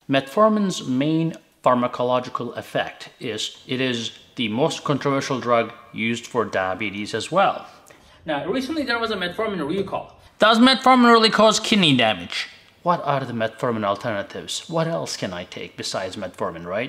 Metformin's main pharmacological effect is it is the most controversial drug used for diabetes as well. Now, recently there was a metformin recall. Does metformin really cause kidney damage? What are the metformin alternatives? What else can I take besides metformin, right?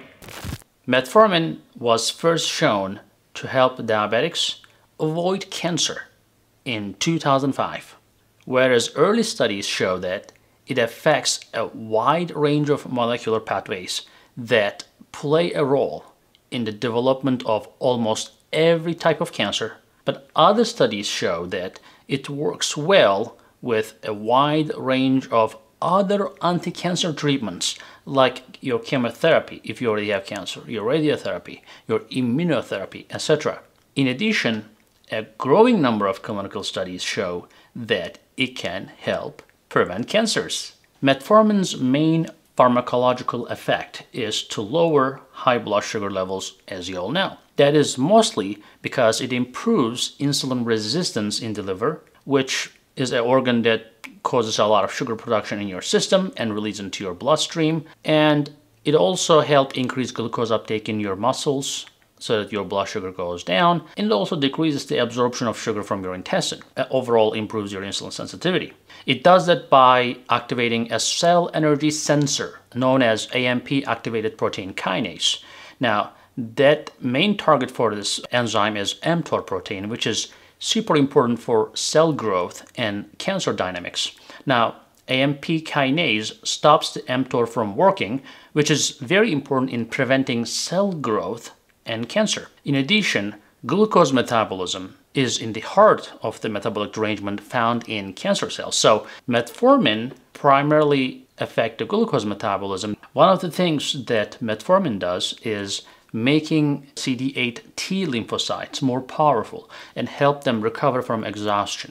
Metformin was first shown to help diabetics avoid cancer in 2005, whereas early studies show that it affects a wide range of molecular pathways that play a role in the development of almost every type of cancer. But other studies show that it works well with a wide range of other anti-cancer treatments, like your chemotherapy if you already have cancer, your radiotherapy, your immunotherapy, etc. In addition, a growing number of clinical studies show that it can help prevent cancers. Metformin's main pharmacological effect is to lower high blood sugar levels, as you all know. That is mostly because it improves insulin resistance in the liver, which is an organ that causes a lot of sugar production in your system and release into your bloodstream. And it also helps increase glucose uptake in your muscles so that your blood sugar goes down. And it also decreases the absorption of sugar from your intestine. Overall improves your insulin sensitivity. It does that by activating a cell energy sensor known as AMP activated protein kinase. Now, that main target for this enzyme is mTOR protein, which is super important for cell growth and cancer dynamics. Now, AMP kinase stops the mTOR from working, which is very important in preventing cell growth and cancer. In addition, glucose metabolism is in the heart of the metabolic derangement found in cancer cells. So metformin primarily affects the glucose metabolism. One of the things that metformin does is making CD8 T lymphocytes more powerful and help them recover from exhaustion.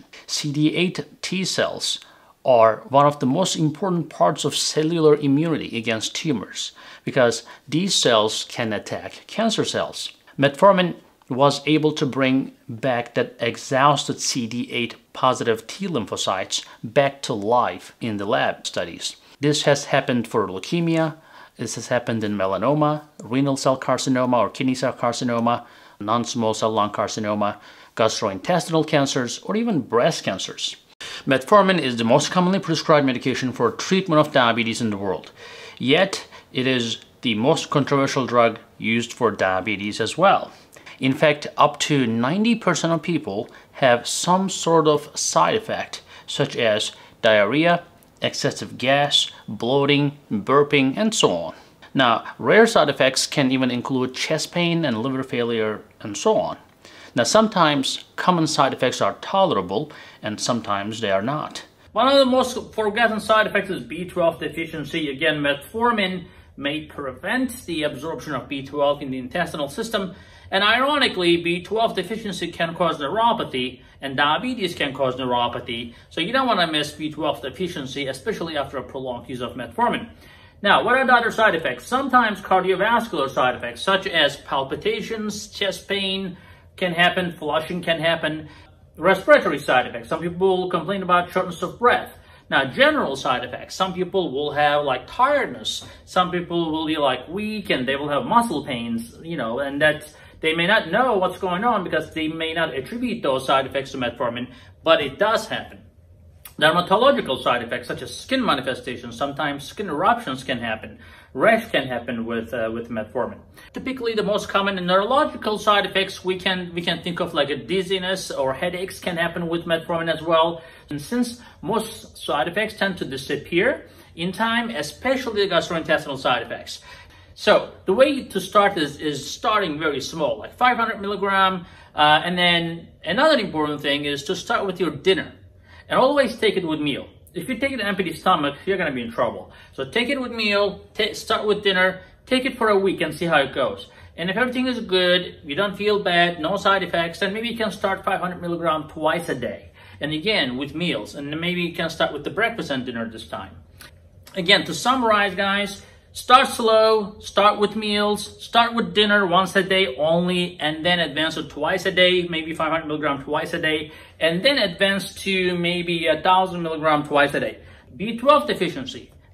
CD8 T cells are one of the most important parts of cellular immunity against tumors because these cells can attack cancer cells. Metformin was able to bring back that exhausted CD8 positive T lymphocytes back to life in the lab studies. This has happened for leukemia. This has happened in melanoma, renal cell carcinoma or kidney cell carcinoma, non-small cell lung carcinoma, gastrointestinal cancers, or even breast cancers. Metformin is the most commonly prescribed medication for treatment of diabetes in the world. Yet, it is the most controversial drug used for diabetes as well. In fact, up to 90% of people have some sort of side effect, such as diarrhea, excessive gas, bloating, burping, and so on. Now, rare side effects can even include chest pain and liver failure, and so on. Now, sometimes common side effects are tolerable, and sometimes they are not. One of the most forgotten side effects is B12 deficiency. Again, metformin may prevent the absorption of B12 in the intestinal system, and ironically, B12 deficiency can cause neuropathy, and diabetes can cause neuropathy, so you don't want to miss B12 deficiency, especially after a prolonged use of metformin. Now, what are the other side effects? Sometimes cardiovascular side effects, such as palpitations, chest pain can happen, flushing can happen, respiratory side effects. Some people complain about shortness of breath. Now, general side effects, some people will have like tiredness, some people will be like weak, and they will have muscle pains, and that they may not know what's going on because they may not attribute those side effects to metformin, but it does happen. Dermatological side effects such as skin manifestations, sometimes skin eruptions can happen. Rash can happen with metformin. Typically, the most common neurological side effects we can think of, like a dizziness or headaches, can happen with metformin as well. And since most side effects tend to disappear in time, especially the gastrointestinal side effects. So the way to start is starting very small, like 500 milligram. And then another important thing is to start with your dinner. And always take it with meal. If you take it on an empty stomach, you're going to be in trouble. So take it with meal, start with dinner, take it for a week and see how it goes. And if everything is good, you don't feel bad, no side effects, then maybe you can start 500 milligram twice a day. And again, with meals. And then maybe you can start with the breakfast and dinner this time. Again, to summarize, guys, start slow, start with meals, start with dinner once a day only, and then advance to twice a day, maybe 500 milligram twice a day, and then advance to maybe 1,000 milligram twice a day. B12 deficiency,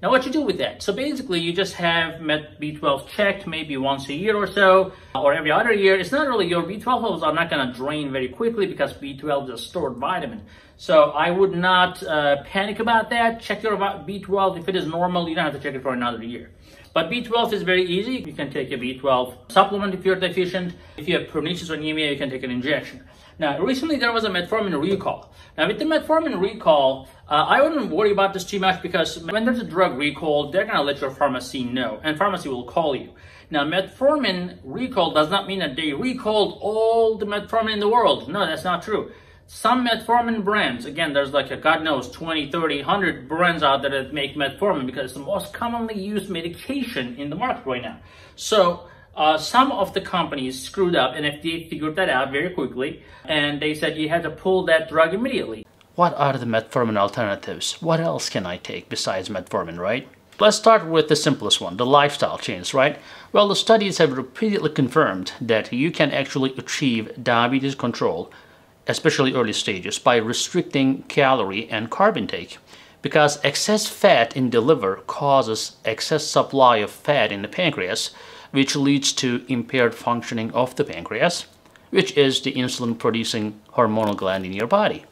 Now what you do with that? So basically you just have B12 checked maybe once a year or so, or every other year. It's not really, your B12 levels are not going to drain very quickly because B12 is a stored vitamin. So I would not panic about that. Check your B12. If it is normal, you don't have to check it for another year. But B12 is very easy. You can take a B12 supplement if you're deficient. If you have pernicious anemia, you can take an injection. Now, recently there was a metformin recall. Now, with the metformin recall, I wouldn't worry about this too much because when there's a drug recall, they're going to let your pharmacy know, and pharmacy will call you. Now, metformin recall does not mean that they recalled all the metformin in the world. No, that's not true. Some metformin brands, again, there's like God knows 20, 30, 100 brands out there that make metformin because it's the most commonly used medication in the market right now. So some of the companies screwed up, and FDA figured that out very quickly, and they said you had to pull that drug immediately. What are the metformin alternatives? What else can I take besides metformin, right? Let's start with the simplest one, the lifestyle change, right? Well, the studies have repeatedly confirmed that you can actually achieve diabetes control, especially early stages, by restricting calorie and carb intake. Because excess fat in the liver causes excess supply of fat in the pancreas, which leads to impaired functioning of the pancreas, which is the insulin-producing hormonal gland in your body.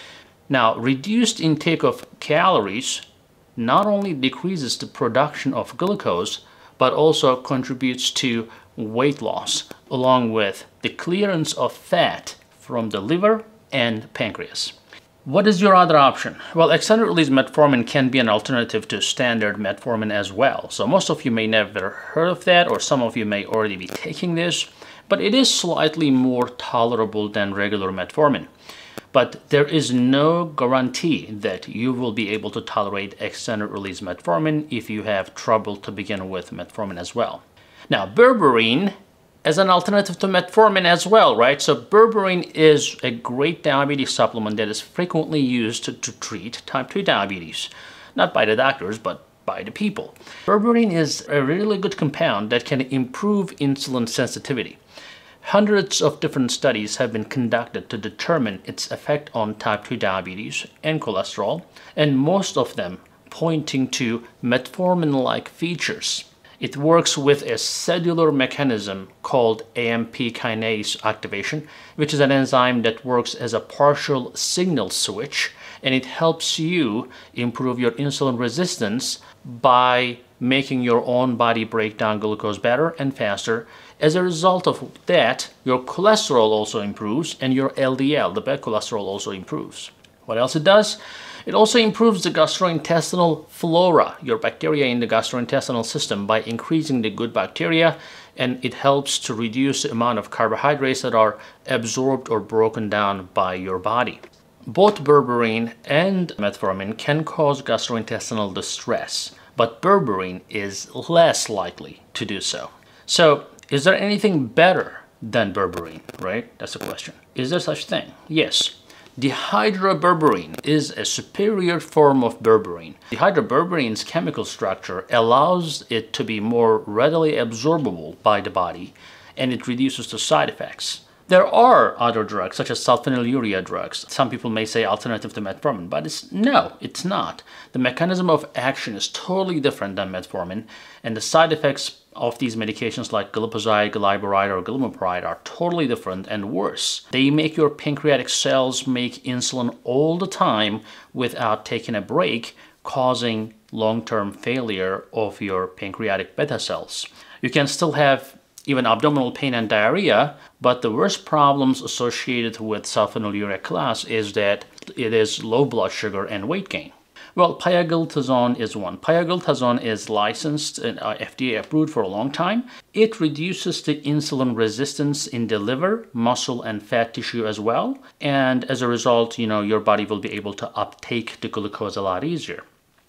Now, reduced intake of calories not only decreases the production of glucose, but also contributes to weight loss, along with the clearance of fat from the liver and pancreas. What is your other option? Well, extended-release metformin can be an alternative to standard metformin as well. So most of you may never heard of that, or some of you may already be taking this, but it is slightly more tolerable than regular metformin. But there is no guarantee that you will be able to tolerate extended-release metformin if you have trouble to begin with metformin as well. Now, berberine as an alternative to metformin as well, right? So berberine is a great diabetes supplement that is frequently used to treat type 2 diabetes. Not by the doctors, but by the people. Berberine is a really good compound that can improve insulin sensitivity. Hundreds of different studies have been conducted to determine its effect on type 2 diabetes and cholesterol, and most of them pointing to metformin-like features. It works with a cellular mechanism called AMP kinase activation, which is an enzyme that works as a partial signal switch, and it helps you improve your insulin resistance by making your own body break down glucose better and faster. As a result of that, your cholesterol also improves, and your LDL, the bad cholesterol, also improves. What else it does? It also improves the gastrointestinal flora, your bacteria in the gastrointestinal system, by increasing the good bacteria, and it helps to reduce the amount of carbohydrates that are absorbed or broken down by your body. Both berberine and metformin can cause gastrointestinal distress, but berberine is less likely to do so. So, is there anything better than berberine, right? That's the question. Is there such thing? Yes. Dihydro-berberine is a superior form of berberine. Dihydro-berberine's chemical structure allows it to be more readily absorbable by the body, and it reduces the side effects. There are other drugs, such as sulfonylurea drugs. Some people may say alternative to metformin, but no, it's not. The mechanism of action is totally different than metformin, and the side effects of these medications like glipizide, glyburide, or glimepiride are totally different and worse. They make your pancreatic cells make insulin all the time without taking a break, causing long-term failure of your pancreatic beta cells. You can still have even abdominal pain and diarrhea, but the worst problems associated with sulfonylurea class is that it is low blood sugar and weight gain. Well, pioglitazone is one. Pioglitazone is licensed and FDA approved for a long time. It reduces the insulin resistance in the liver, muscle, and fat tissue as well. And as a result, your body will be able to uptake the glucose a lot easier.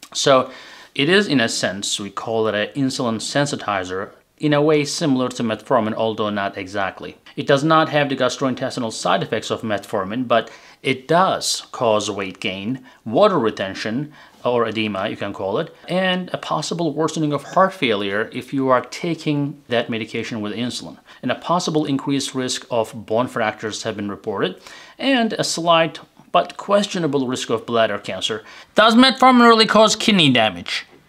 So it is, in a sense, we call it an insulin sensitizer, in a way similar to metformin, although not exactly. It does not have the gastrointestinal side effects of metformin, but it does cause weight gain, water retention, or edema, you can call it, and a possible worsening of heart failure if you are taking that medication with insulin. And a possible increased risk of bone fractures have been reported, and a slight but questionable risk of bladder cancer. Does metformin really cause kidney damage?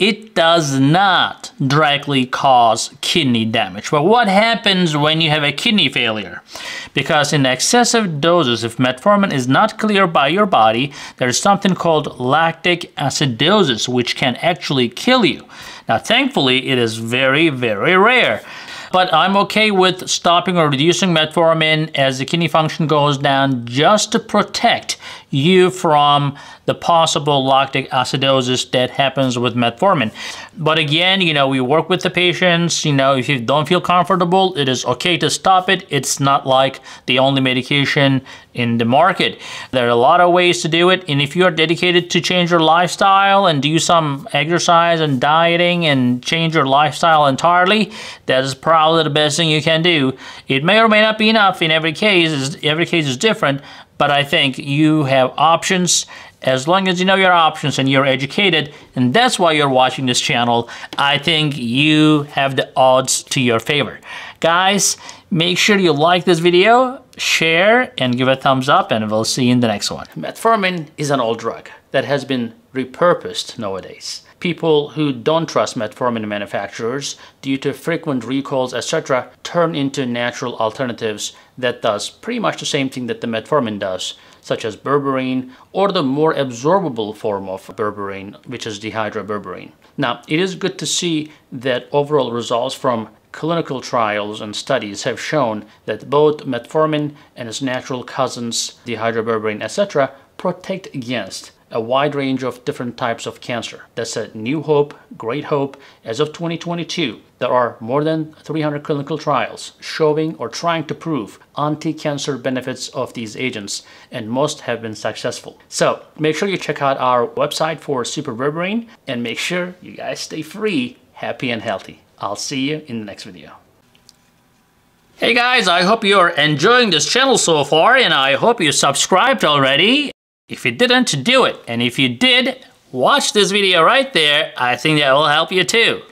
it does not directly cause kidney damage. But what happens when you have a kidney failure? Because in excessive doses, if metformin is not cleared by your body, there's something called lactic acidosis, which can actually kill you. Now, thankfully, it is very, very rare. But I'm okay with stopping or reducing metformin as the kidney function goes down, just to protect you from the possible lactic acidosis that happens with metformin. But again, we work with the patients. If you don't feel comfortable, it is okay to stop it. It's not like the only medication in the market. There are a lot of ways to do it, and if you are dedicated to change your lifestyle and do some exercise and dieting and change your lifestyle entirely, that is probably the best thing you can do. It may or may not be enough in every case. Every case is different, but I think you have options. As long as you know your options and you're educated, and that's why you're watching this channel, I think you have the odds to your favor. Guys, make sure you like this video, share, and give a thumbs up, and we'll see you in the next one. Metformin is an old drug that has been repurposed nowadays. People who don't trust metformin manufacturers due to frequent recalls, etc., turn into natural alternatives that does pretty much the same thing that the metformin does, such as berberine or the more absorbable form of berberine, which is Dihydro-berberine. Now, it is good to see that overall results from clinical trials and studies have shown that both metformin and its natural cousins, Dihydro-berberine, etc., protect against a wide range of different types of cancer. That's a new hope, great hope. As of 2022, there are more than 300 clinical trials showing or trying to prove anti-cancer benefits of these agents, and most have been successful. So make sure you check out our website for Super Berberine, and make sure you guys stay free, happy, and healthy. I'll see you in the next video. Hey guys, I hope you're enjoying this channel so far, and I hope you subscribed already. If you didn't, do it. And if you did, watch this video right there. I think that will help you too.